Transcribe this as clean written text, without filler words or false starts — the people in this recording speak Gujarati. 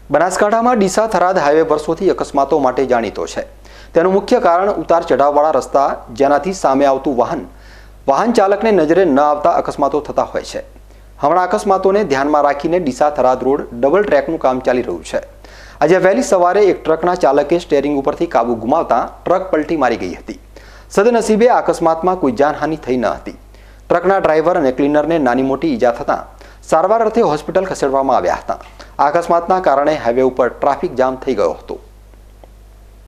બનાસકાંઠામાં ડીસા થરાદ હાઈવે વર્ષોથી અકસ્માતો માટે જાણીતો છે। તેનું મુખ્ય કારણ ઉતાર ચઢાવવાળા રસ્તા, જેનાથી સામે આવતું વાહન ચાલકને નજરે ન આવતા અકસ્માતો થતા હોય છે। હમણાં અકસ્માતોને ધ્યાનમાં રાખીને ડીસા થરાદ રોડ ડબલ ટ્રેકનું કામ ચાલી રહ્યું છે। આજે વહેલી સવારે એક ટ્રકના ચાલકે સ્ટીયરિંગ ઉપરથી કાબુ ગુમાવતા ટ્રક પલટી મારી ગઈ હતી। સદનસીબે આ અકસ્માતમાં કોઈ જાનહાનિ થઈ ન હતી। ટ્રકના ડ્રાઈવર અને ક્લીનરને નાની મોટી ઈજા થતાં સારવાર અર્થે હોસ્પિટલ ખસેડવામાં આવ્યા હતા। આ અકસ્માતના કારણે હાઈવે ઉપર ટ્રાફિક જામ થઈ ગયો હતો।